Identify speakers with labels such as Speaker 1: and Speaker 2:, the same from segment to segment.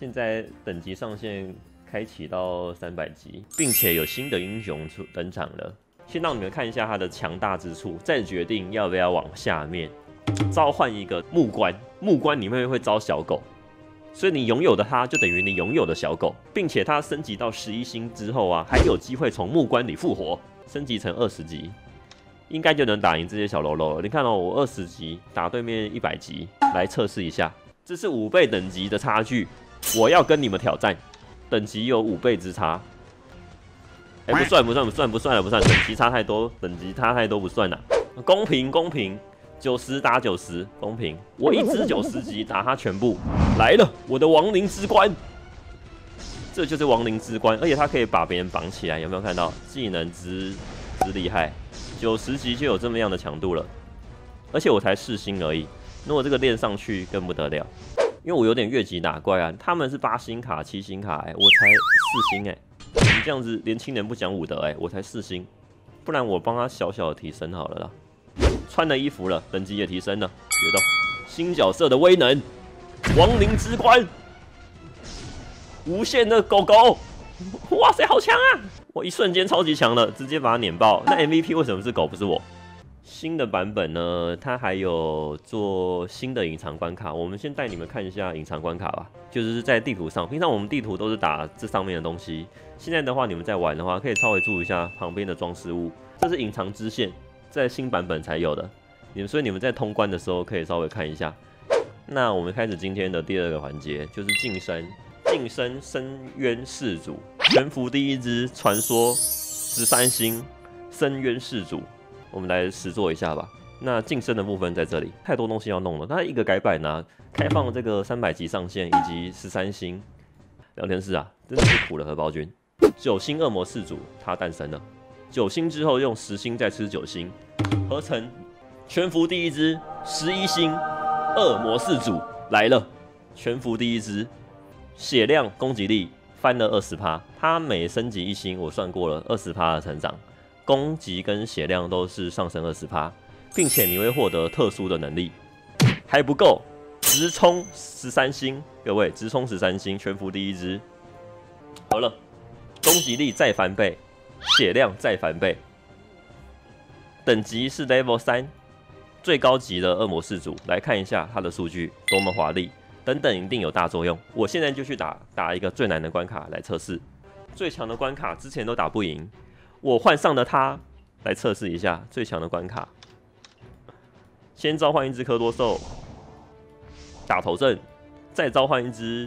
Speaker 1: 现在等级上限开启到300级，并且有新的英雄登场了。先让你们看一下它的强大之处，再决定要不要往下面召唤一个木棺。木棺里面会招小狗，所以你拥有的它就等于你拥有的小狗，并且它升级到11星之后啊，还有机会从木棺里复活，升级成20级。 应该就能打赢这些小喽啰了。你看哦，我20级打对面100级，来测试一下。这是5倍等级的差距，我要跟你们挑战，等级有5倍之差。哎，不算，等级差太多，不算啦。公平，90打90，公平。我一支90级打他全部，来了，我的亡灵之冠。这就是亡灵之冠，而且它可以把别人绑起来，有没有看到？技能之厉害。 90级就有这么样的强度了，而且我才4星而已。如果这个练上去更不得了，因为我有点越级打怪啊。他们是8星卡、7星卡、我才4星你这样子年轻人不讲武德我才4星，不然我帮他小小的提升好了啦。穿了衣服了，等级也提升了，觉得新角色的威能，亡灵之冠，无限的狗狗，哇塞，好强啊！ 我一瞬间超级强了，直接把它碾爆。那 MVP 为什么是狗不是我？新的版本呢，它还有做新的隐藏关卡。我们先带你们看一下隐藏关卡吧，就是在地图上。平常我们地图都是打这上面的东西，现在的话你们在玩的话，可以稍微注意一下旁边的装饰物。这是隐藏支线，在新版本才有的。所以你们在通关的时候可以稍微看一下。那我们开始今天的第2个环节，就是晋升。 晋升深渊氏族，全服第1只传说13星深渊氏族，我们来实做一下吧。那晋升的部分在这里，太多东西要弄了。它一个改版啊，开放这个300级上限以及13星聊天室啊，真的是苦了荷包君。9星恶魔氏族它诞生了，9星之后用10星再吃9星，合成全服第1只11星恶魔氏族来了，全服第1只。 血量、攻击力翻了20%，它每升级1星，我算过了20%的成长，攻击跟血量都是上升20%，并且你会获得特殊的能力，还不够，直冲13星，各位直冲13星，全服第1只，好了，攻击力再翻倍，血量再翻倍，等级是 Level 3，最高级的恶魔氏族，来看一下它的数据多么华丽。 等等一定有大作用，我现在就去打一个最难的关卡来测试。最强的关卡之前都打不赢，我换上了它来测试一下最强的关卡。先召唤一只科多兽打头阵，再召唤一只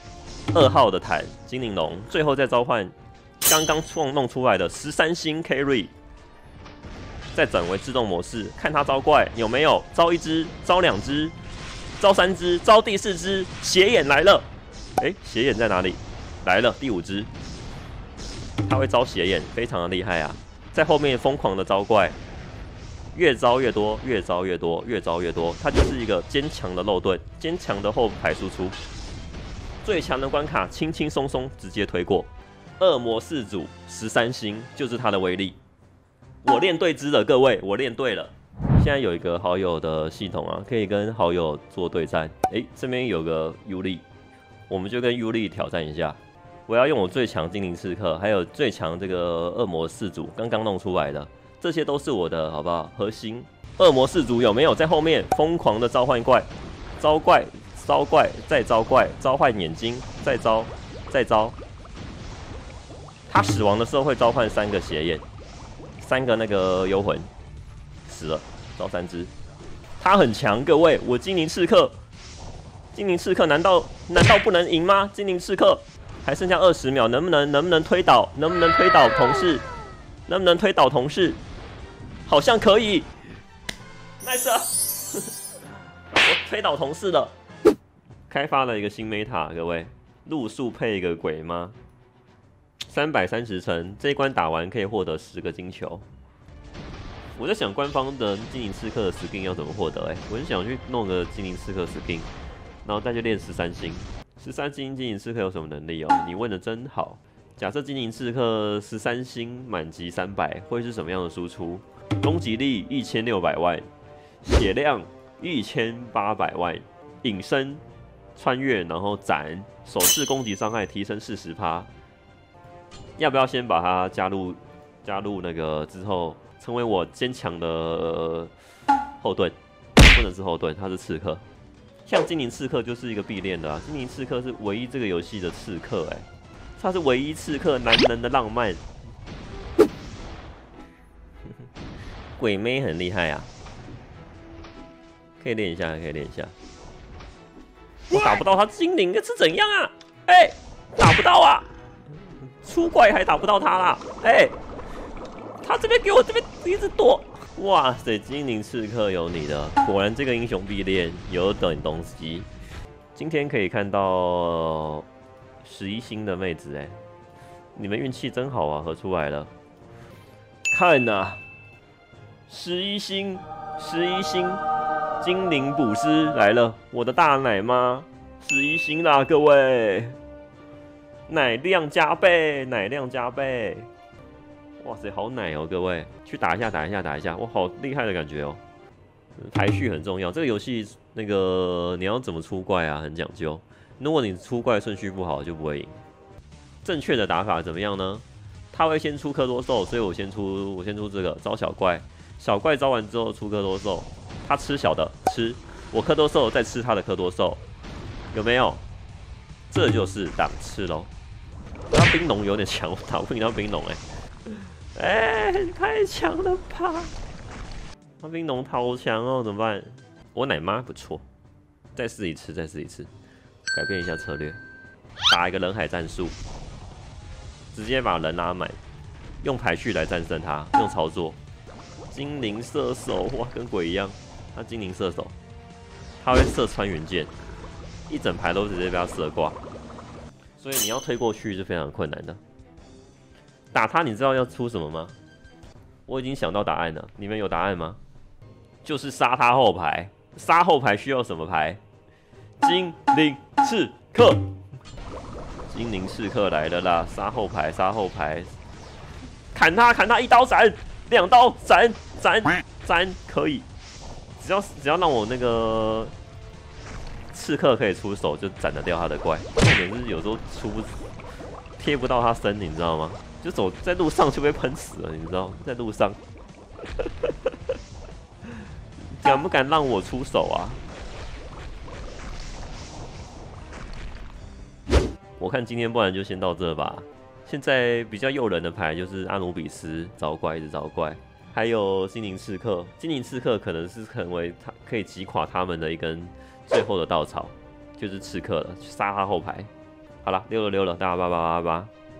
Speaker 1: 2号的坦精灵龙，最后再召唤刚刚弄出来的13星 Carry， 再转为自动模式，看它招怪有没有招1只，招2只。 招3只，招第4只，血眼来了。血眼在哪里？来了，第5只。他会招血眼，非常的厉害啊！在后面疯狂的招怪，越招越多，越招越多，越招越多。它就是一个坚强的肉盾，坚强的后排输出。最强的关卡，轻轻松松直接推过。恶魔氏族13星就是它的威力。我练对支了，各位，我练对了。 现在有一个好友的系统啊，可以跟好友做对战。这边有个尤利，我们就跟尤利挑战一下。我要用我最强精灵刺客，还有最强这个恶魔氏族，刚刚弄出来的，这些都是我的，好不好？核心恶魔氏族有没有在后面疯狂的召唤怪？招怪，招怪，再招怪，召唤眼睛，再招，再招。他死亡的时候会召唤3个血眼，3个那个幽魂，死了。 招3只，他很强，各位，我精灵刺客，难道不能赢吗？精灵刺客还剩下20秒，能不能推倒？能不能推倒同事？能不能推倒同事？好像可以 ，nice， 我推倒同事了。开发了一个新 meta， 各位，路数配一个鬼吗？330层，这一关打完可以获得10个金球。 我在想官方的精灵刺客的 skin 要怎么获得？我就想去弄个精灵刺客 skin， 然后再去练13星。13星精灵刺客有什么能力哦？你问的真好。假设精灵刺客13星满级300，会是什么样的输出？攻击力1600万，血量1800万，隐身穿越，然后斩，手势攻击伤害提升40%。要不要先把它加入那个之后，成为我坚强的后盾？不能是后盾，他是刺客。像精灵刺客就是一个必练的啊，精灵刺客是唯一这个游戏的刺客他是唯一刺客，男人的浪漫。鬼妹很厉害啊，可以练一下，可以练一下。我打不到他精灵是怎样啊？打不到啊！出怪还打不到他啦！他这边给我这边一直躲。哇塞，精灵刺客有你的，果然这个英雄必练，有点东西。今天可以看到11星的妹子你们运气真好啊，合出来了。看呐，11星，11星，精灵捕师来了，我的大奶妈，11星啦，各位，奶量加倍，奶量加倍。哇塞，好奶哦，各位，去打一下，打一下，打一下，哇，好厉害的感觉哦。排序很重要，这个游戏那个你要怎么出怪啊，很讲究。如果你出怪顺序不好，就不会赢。正确的打法怎么样呢？他会先出科多兽，所以我先出这个招小怪，小怪招完之后出科多兽，他吃小的吃，我科多兽再吃他的科多兽，有没有？这就是档次喽。他冰龙有点强，我打不赢他冰龙太强了吧！他冰龙好强哦，怎么办？我奶妈不错，再试一次，再试一次，改变一下策略，打一个人海战术，直接把人拉满，用排序来战胜他，用操作。精灵射手，哇，跟鬼一样。他精灵射手，他会射穿云箭，一整排都直接被他射挂，所以你要推过去是非常困难的。打他，你知道要出什么吗？我已经想到答案了，你们有答案吗？就是杀他后排，杀后排需要什么牌？精灵刺客，精灵刺客来了啦！杀后排，杀后排，砍他，砍他，一刀斩，2刀斩，斩，可以。只要让我那个刺客可以出手，就斩得掉他的怪。重点是有时候贴不到他身，你知道吗？就走在路上就被喷死了，你知道？在路上，敢不敢让我出手啊？我看今天不然就先到这吧。现在比较诱人的牌就是阿努比斯招怪，一直招怪，还有精灵刺客。精灵刺客可能是成为他可以击垮他们的一根最后的稻草，就是刺客了，去杀他后排。好了，溜了，大家88888。